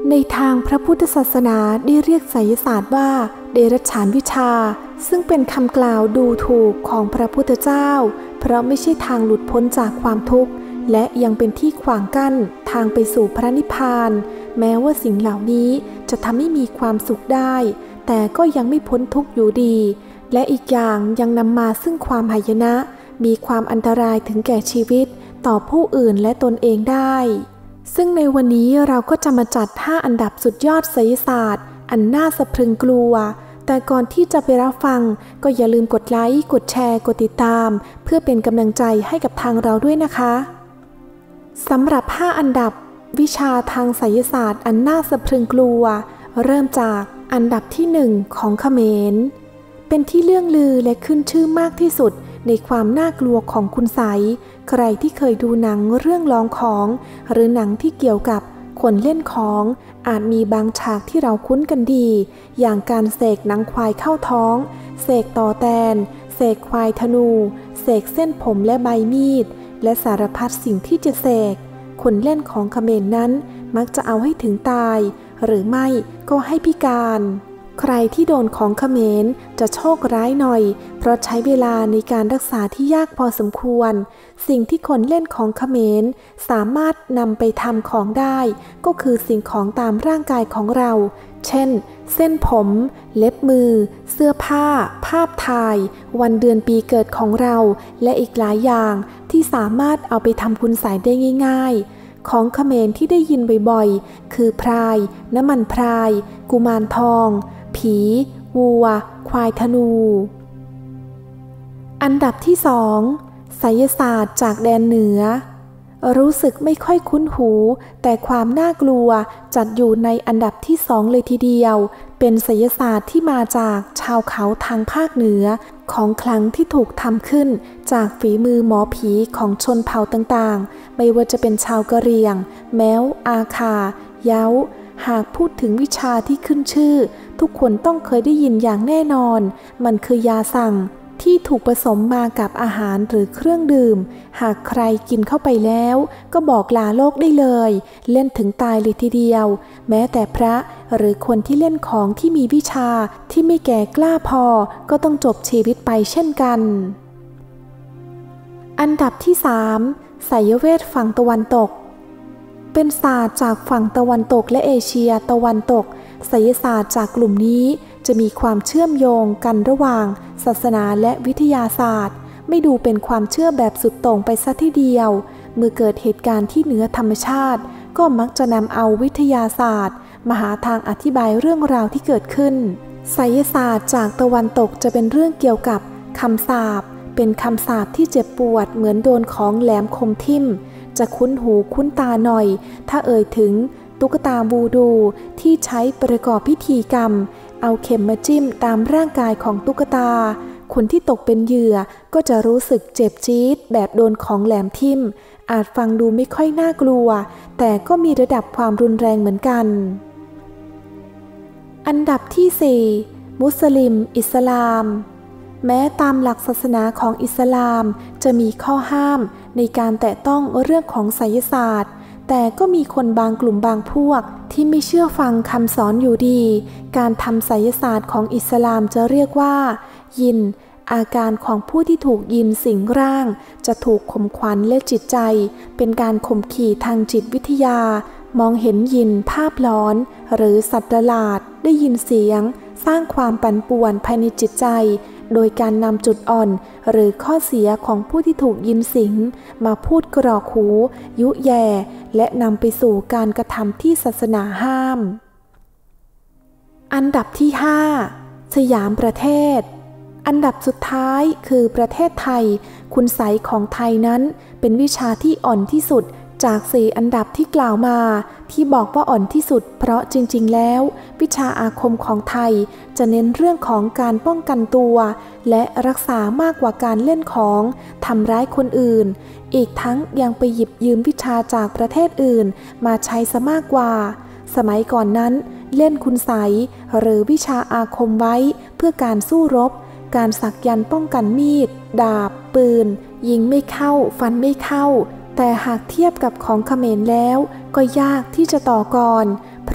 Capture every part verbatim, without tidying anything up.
ในทางพระพุทธศาสนาได้เรียกไสยศาสตร์ว่าเดรัจฉานวิชาซึ่งเป็นคำกล่าวดูถูกของพระพุทธเจ้าเพราะไม่ใช่ทางหลุดพ้นจากความทุกข์และยังเป็นที่ขวางกั้นทางไปสู่พระนิพพานแม้ว่าสิ่งเหล่านี้จะทำให้มีความสุขได้แต่ก็ยังไม่พ้นทุกข์อยู่ดีและอีกอย่างยังนำมาซึ่งความหายนะมีความอันตรายถึงแก่ชีวิตต่อผู้อื่นและตนเองได้ซึ่งในวันนี้เราก็จะมาจัดห้าอันดับสุดยอดไสยศาสตร์อันน่าสะพรึงกลัวแต่ก่อนที่จะไปรับฟังก็อย่าลืมกดไลค์กดแชร์กดติดตามเพื่อเป็นกำลังใจให้กับทางเราด้วยนะคะสำหรับห้าอันดับวิชาทางไสยศาสตร์อันน่าสะพรึงกลัวเริ่มจากอันดับที่หนึ่งของเขมรเป็นที่เลื่องลือและขึ้นชื่อมากที่สุดในความน่ากลัวของคุณไสยใครที่เคยดูหนังเรื่องลองของหรือหนังที่เกี่ยวกับคนเล่นของอาจมีบางฉากที่เราคุ้นกันดีอย่างการเสกหนังควายเข้าท้องเสกต่อแตนเสกควายธนูเสกเส้นผมและใบมีดและสารพัดสิ่งที่จะเสกคนเล่นของเขมรนั้นมักจะเอาให้ถึงตายหรือไม่ก็ให้พิการใครที่โดนของเขมรจะโชคร้ายหน่อยเพราะใช้เวลาในการรักษาที่ยากพอสมควรสิ่งที่คนเล่นของเขมรสามารถนำไปทำของได้ก็คือสิ่งของตามร่างกายของเราเช่นเส้นผมเล็บมือเสื้อผ้าภาพถ่ายวันเดือนปีเกิดของเราและอีกหลายอย่างที่สามารถเอาไปทำคุณไสยได้ง่ายๆของเขมรที่ได้ยินบ่อยๆคือพรายน้ำมันพรายกุมารทองผีวัวควายธนูอันดับที่สองไสยศาสตร์จากแดนเหนือรู้สึกไม่ค่อยคุ้นหูแต่ความน่ากลัวจัดอยู่ในอันดับที่สองเลยทีเดียวเป็นไสยศาสตร์ที่มาจากชาวเขาทางภาคเหนือของขลังที่ถูกทำขึ้นจากฝีมือหมอผีของชนเผ่าต่างๆไม่ว่าจะเป็นชาวกะเหรี่ยงแม้วอาคาเย้าหากพูดถึงวิชาที่ขึ้นชื่อทุกคนต้องเคยได้ยินอย่างแน่นอนมันคือยาสั่งที่ถูกผสมมากับอาหารหรือเครื่องดื่มหากใครกินเข้าไปแล้วก็บอกลาโลกได้เลยเล่นถึงตายเลยทีเดียวแม้แต่พระหรือคนที่เล่นของที่มีวิชาที่ไม่แก่กล้าพอก็ต้องจบชีวิตไปเช่นกันอันดับที่สามไสยเวทฝั่งตะวันตกเป็นศาสตร์จากฝั่งตะวันตกและเอเชียตะวันตกไสยศาสตร์จากกลุ่มนี้จะมีความเชื่อมโยงกันระหว่างศาสนาและวิทยาศาสตร์ไม่ดูเป็นความเชื่อแบบสุดโต่งไปซะทีเดียวเมื่อเกิดเหตุการณ์ที่เหนือธรรมชาติก็มักจะนำเอาวิทยาศาสตร์มาหาทางอธิบายเรื่องราวที่เกิดขึ้นไสยศาสตร์จากตะวันตกจะเป็นเรื่องเกี่ยวกับคำสาปเป็นคำสาปที่เจ็บปวดเหมือนโดนของแหลมคมทิ่มจะคุ้นหูคุ้นตาหน่อยถ้าเอ่ยถึงตุ๊กตาวูดูที่ใช้ประกอบพิธีกรรมเอาเข็มมาจิ้มตามร่างกายของตุ๊กตาคนที่ตกเป็นเหยื่อก็จะรู้สึกเจ็บจี๊ดแบบโดนของแหลมทิ่มอาจฟังดูไม่ค่อยน่ากลัวแต่ก็มีระดับความรุนแรงเหมือนกันอันดับที่สี่มุสลิมอิสลามแม้ตามหลักศาสนาของอิสลามจะมีข้อห้ามในการแตะต้องเรื่องของไสยศาสตร์แต่ก็มีคนบางกลุ่มบางพวกที่ไม่เชื่อฟังคำสอนอยู่ดีการทำไสยศาสตร์ของอิสลามจะเรียกว่ายินอาการของผู้ที่ถูกยินสิงร่างจะถูกข่มขวัญและจิตใจเป็นการข่มขี่ทางจิตวิทยามองเห็นยินภาพหลอนหรือสัตว์ประหลาดได้ยินเสียงสร้างความปั่นป่วนภายในจิตใจโดยการนำจุดอ่อนหรือข้อเสียของผู้ที่ถูกยินสิงมาพูดกรอกหูยุแย่และนำไปสู่การกระทำที่ศาสนาห้ามอันดับที่ห้าสยามประเทศอันดับสุดท้ายคือประเทศไทยคุณไสยของไทยนั้นเป็นวิชาที่อ่อนที่สุดจากสี่อันดับที่กล่าวมาที่บอกว่าอ่อนที่สุดเพราะจริงๆแล้ววิชาอาคมของไทยจะเน้นเรื่องของการป้องกันตัวและรักษามากกว่าการเล่นของทำร้ายคนอื่นอีกทั้งยังไปหยิบยืมวิชาจากประเทศอื่นมาใช้ซะมากกว่าสมัยก่อนนั้นเล่นคุณไสยหรือวิชาอาคมไว้เพื่อการสู้รบการสักยันต์ป้องกันมีดดาบปืนยิงไม่เข้าฟันไม่เข้าแต่หากเทียบกับของเขมรแล้วก็ยากที่จะต่อกรเพ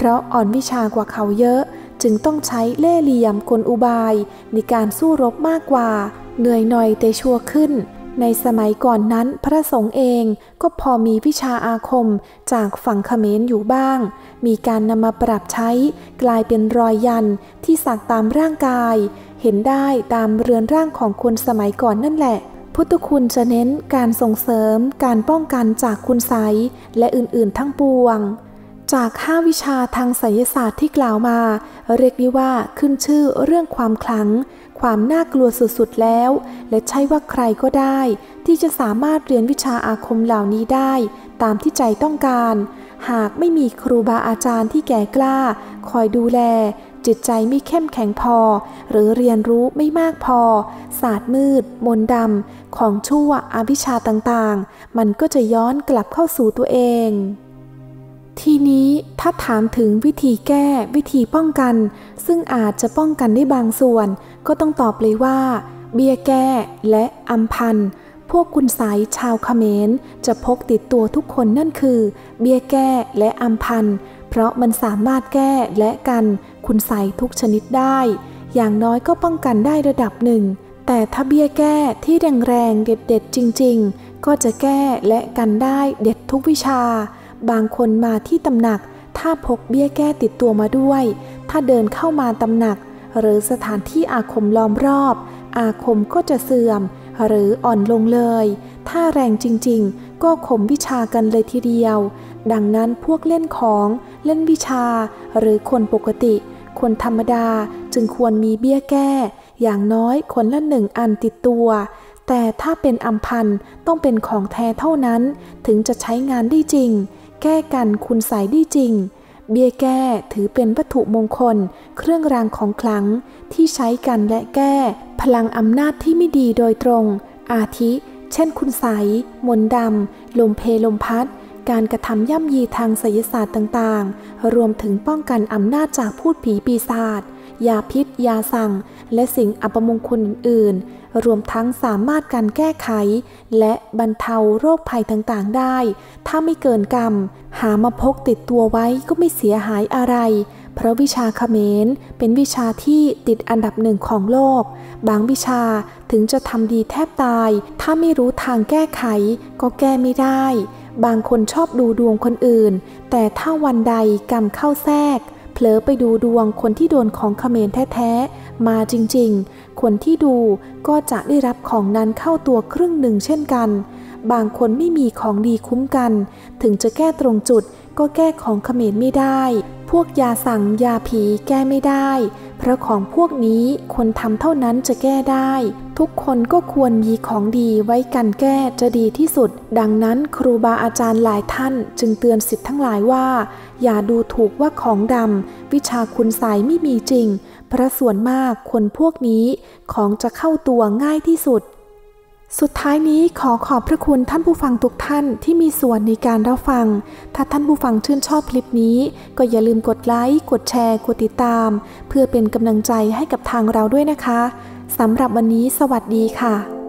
ราะอ่อนวิชากว่าเขาเยอะจึงต้องใช้เล่ห์เหลี่ยมกลอุบายในการสู้รบมากกว่าเหนื่อยหน่อยแต่ชัวร์ขึ้นในสมัยก่อนนั้นพระสงฆ์เองก็พอมีวิชาอาคมจากฝั่งเขมรอยู่บ้างมีการนำมาปรับใช้กลายเป็นรอยยันต์ที่สักตามร่างกายเห็นได้ตามเรือนร่างของคนสมัยก่อนนั่นแหละพุทธคุณจะเน้นการส่งเสริมการป้องกันจากคุณไสยและอื่นๆทั้งปวงจากห้าวิชาทางไสยศาสตร์ที่กล่าวมาเรียกได้ว่าขึ้นชื่อเรื่องความขลังความน่ากลัวสุดๆแล้วและใช่ว่าใครก็ได้ที่จะสามารถเรียนวิชาอาคมเหล่านี้ได้ตามที่ใจต้องการหากไม่มีครูบาอาจารย์ที่แก่กล้าคอยดูแลจิตใจไม่เข้มแข็งพอหรือเรียนรู้ไม่มากพอศาสตร์มืดมนต์ดำของชั่วอวิชชาต่างๆมันก็จะย้อนกลับเข้าสู่ตัวเองทีนี้ถ้าถามถึงวิธีแก้วิธีป้องกันซึ่งอาจจะป้องกันได้บางส่วนก็ต้องตอบเลยว่าเบี้ยแก้และอัมพันธ์พวกคุณไสยชาวเขมรจะพกติดตัวทุกคนนั่นคือเบี้ยแก้และอัมพันธ์เพราะมันสามารถแก้และกันคุณไสยทุกชนิดได้อย่างน้อยก็ป้องกันได้ระดับหนึ่งแต่ถ้าเบี้ยแก้ที่แรงๆเด็ดๆจริงๆก็จะแก้และกันได้เด็ดทุกวิชาบางคนมาที่ตำหนักถ้าพกเบี้ยแก้ติดตัวมาด้วยถ้าเดินเข้ามาตำหนักหรือสถานที่อาคมล้อมรอบอาคมก็จะเสื่อมหรืออ่อนลงเลยถ้าแรงจริงๆก็ข่มวิชากันเลยทีเดียวดังนั้นพวกเล่นของเล่นวิชาหรือคนปกติคนธรรมดาจึงควรมีเบี้ยแก้อย่างน้อยคนละหนึ่งอันติดตัวแต่ถ้าเป็นอัมพันธ์ต้องเป็นของแท้เท่านั้นถึงจะใช้งานได้จริงแก้กันคุณไสยได้จริงเบี้ยแก้ถือเป็นวัตถุมงคลเครื่องรางของขลังที่ใช้กันและแก้พลังอำนาจที่ไม่ดีโดยตรงอาทิเช่นคุณไสยมนต์ดำลมเพลมพัดการกระทำย่ำยีทางไสยศาสตร์ต่างๆรวมถึงป้องกันอำนาจจากพูดผีปีศาจยาพิษยาสั่งและสิ่งอัปมงคลอื่นๆรวมทั้งสามารถการแก้ไขและบรรเทาโรคภัยต่างๆได้ถ้าไม่เกินกรรมหามาพกติดตัวไว้ก็ไม่เสียหายอะไรเพราะวิชาเขมรเป็นวิชาที่ติดอันดับหนึ่งของโลกบางวิชาถึงจะทำดีแทบตายถ้าไม่รู้ทางแก้ไขก็แก้ไม่ได้บางคนชอบดูดวงคนอื่นแต่ถ้าวันใดกรรมเข้าแทรกเผลอไปดูดวงคนที่โดนของเขมรแท้ๆมาจริงๆคนที่ดูก็จะได้รับของนั้นเข้าตัวครึ่งหนึ่งเช่นกันบางคนไม่มีของดีคุ้มกันถึงจะแก้ตรงจุดก็แก้ของเขมรไม่ได้พวกยาสั่งยาผีแก้ไม่ได้เพราะของพวกนี้คนทำเท่านั้นจะแก้ได้ทุกคนก็ควรมีของดีไว้กันแก้จะดีที่สุดดังนั้นครูบาอาจารย์หลายท่านจึงเตือนศิษย์ทั้งหลายว่าอย่าดูถูกว่าของดำวิชาคุณไสยไม่มีจริงเพราะส่วนมากคนพวกนี้ของจะเข้าตัวง่ายที่สุดสุดท้ายนี้ขอขอบพระคุณท่านผู้ฟังทุกท่านที่มีส่วนในการรับฟังถ้าท่านผู้ฟังชื่นชอบคลิปนี้ก็อย่าลืมกดไลค์กดแชร์กดติดตามเพื่อเป็นกำลังใจให้กับทางเราด้วยนะคะสำหรับวันนี้สวัสดีค่ะ